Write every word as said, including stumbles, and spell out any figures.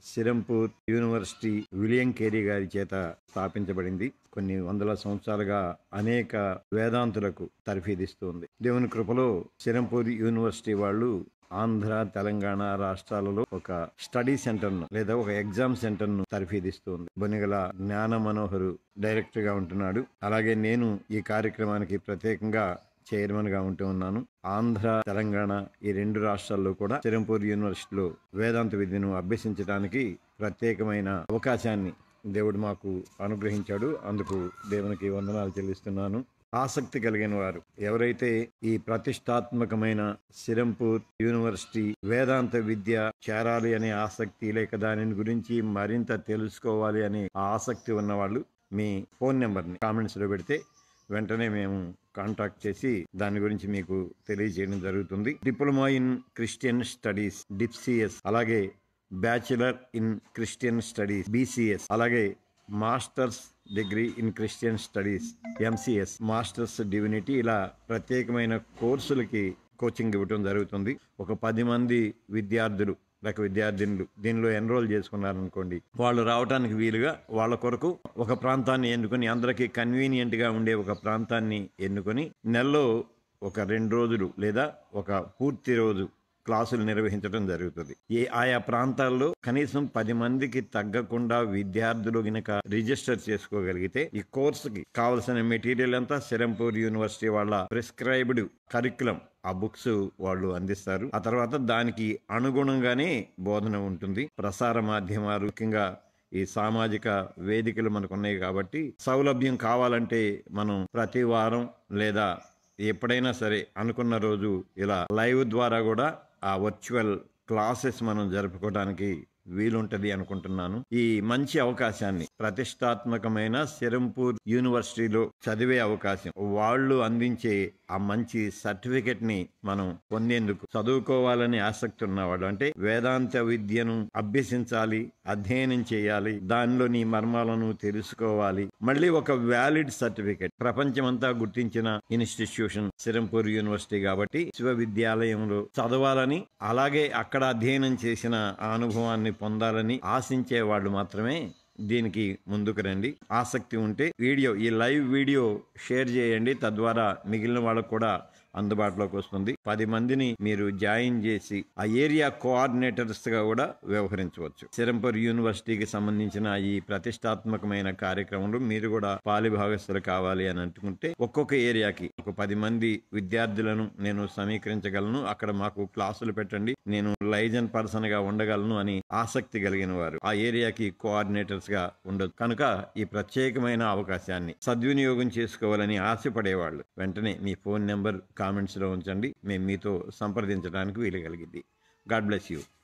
Serampore university William Carey గారి చేత స్థాపించబడింది. కొన్ని వందల సంవత్సరాలుగా అనేక వేదాంతులకు తర్ఫీదిస్తుంది. దేవుని కృపలో సిరంపూర్ యూనివర్సిటీ వాళ్ళు ఆంధ్ర, తెలంగాణ రాష్ట్రాలలో ఒక స్టడీ సెంటర్ ను లేదా ఒక ఎగ్జామ్ సెంటర్ ను తర్ఫీదిస్తుంది. బొనిగల జ్ఞాన మనోహరు డైరెక్టర్ గా ఉంటున్నాడు. అలాగే నేను ఈ కార్యక్రమానికి ప్రత్యేకంగా చైర్మన్ గా ఉంటూ ఉన్నాను. ఆంధ్ర, తెలంగాణ ఈ రెండు రాష్ట్రాల్లో కూడా సిరంపూర్ యూనివర్సిటీలో వేదాంత విద్యను అభ్యసించడానికి ప్రత్యేకమైన అవకాశాన్ని దేవుడు మాకు అనుగ్రహించాడు. అందుకు దేవునికి వందనాలు చెల్లిస్తున్నాను. ఆసక్తి కలిగిన వారు ఎవరైతే ఈ ప్రతిష్టాత్మకమైన సిరంపూర్ యూనివర్సిటీ వేదాంత విద్య చేరాలి అనే ఆసక్తి, లేక దాని గురించి మరింత తెలుసుకోవాలి అనే ఆసక్తి ఉన్నవాళ్ళు మీ ఫోన్ నెంబర్ని కామెంట్స్ లో పెడితే వెంటనే మేము కాంటాక్ట్ చేసి దాని గురించి మీకు తెలియజేయడం జరుగుతుంది. Diploma in Christian studies DipCS, అలాగే bachelor in Christian studies BCS, అలాగే masters degree in Christian studies MCS, masters divinity, ఇలా ప్రత్యేకమైన కోర్సులకి కోచింగ్ ఇవ్వటం జరుగుతుంది. ఒక పది మంది విద్యార్థులు లేక విద్యార్థినులు దీనిలో ఎన్రోల్ చేసుకున్నారనుకోండి, వాళ్ళు రావడానికి వీలుగా వాళ్ళ కొరకు ఒక ప్రాంతాన్ని ఎన్నుకొని, అందరికీ కన్వీనియంట్ గా ఉండే ఒక ప్రాంతాన్ని ఎన్నుకొని నెలలో ఒక రెండు రోజులు లేదా ఒక పూర్తి రోజు క్లాసులు నిర్వహించడం జరుగుతుంది. ఏ ఆయా ప్రాంతాల్లో కనీసం పది మందికి తగ్గకుండా విద్యార్థులు గనక రిజిస్టర్ చేసుకోగలిగితే ఈ కోర్సుకి కావలసిన మెటీరియల్ అంతా సిరంపూర్ యూనివర్సిటీ వాళ్ళ ప్రిస్క్రైబ్డ్ కరికులం ఆ బుక్స్ వాళ్ళు అందిస్తారు. ఆ తర్వాత దానికి అనుగుణంగానే బోధన ఉంటుంది. ప్రసార మాధ్యమాలు, ముఖ్యంగా ఈ సామాజిక వేదికలు మనకు ఉన్నాయి కాబట్టి సౌలభ్యం కావాలంటే మనం ప్రతి వారం లేదా ఎప్పుడైనా సరే అనుకున్న రోజు ఇలా లైవ్ ద్వారా కూడా ఆ వర్చువల్ క్లాసెస్ మనం జరుపుకోవడానికి వీలుంటది అనుకుంటున్నాను. ఈ మంచి అవకాశాన్ని ప్రతిష్టాత్మకమైన సిరంపూర్ యూనివర్సిటీలో చదివే అవకాశం, వాళ్ళు అందించే ఆ మంచి సర్టిఫికెట్ ని మనం పొందేందుకు చదువుకోవాలని ఆసక్తి ఉన్నవాడు, అంటే వేదాంత విద్యను అభ్యసించాలి, అధ్యయనం చేయాలి, దానిలోని మర్మాలను తెలుసుకోవాలి, మళ్ళీ ఒక వ్యాలిడ్ సర్టిఫికెట్, ప్రపంచమంతా గుర్తించిన ఇన్స్టిట్యూషన్ సిరంపూర్ యూనివర్సిటీ కాబట్టి విశ్వవిద్యాలయంలో చదవాలని, అలాగే అక్కడ అధ్యయనం చేసిన ఆ అనుభవాన్ని పొందాలని ఆశించే వాళ్ళు మాత్రమే దీనికి ముందుకు రండి. ఆసక్తి ఉంటే వీడియో ఈ లైవ్ వీడియో షేర్ చేయండి, తద్వారా మిగిలిన వాళ్ళకు కూడా అందుబాటులోకి వస్తుంది. పది మందిని మీరు జాయిన్ చేసి ఆ ఏరియా కోఆర్డినేటర్స్ గా కూడా వ్యవహరించవచ్చు. సిరంపూర్ యూనివర్సిటీకి సంబంధించిన ఈ ప్రతిష్టాత్మకమైన కార్యక్రమంలో మీరు కూడా పాలిభాగస్తులు కావాలి అని అనుకుంటే ఒక్కొక్క ఏరియాకి ఒక పది మంది విద్యార్థులను నేను సమీకరించగలను, అక్కడ మాకు క్లాసులు పెట్టండి, నేను లైజన్ పర్సన్ గా ఉండగలను అని ఆసక్తి కలిగిన వారు ఆ ఏరియాకి కోఆర్డినేటర్స్ గా ఉండొచ్చు. కనుక ఈ ప్రత్యేకమైన అవకాశాన్ని సద్వినియోగం చేసుకోవాలని ఆశపడేవాళ్ళు వెంటనే మీ ఫోన్ నెంబర్ కామెంట్స్ లో ఉంచండి, మేము మీతో సంప్రదించడానికి వీలు కలిగింది. God bless you.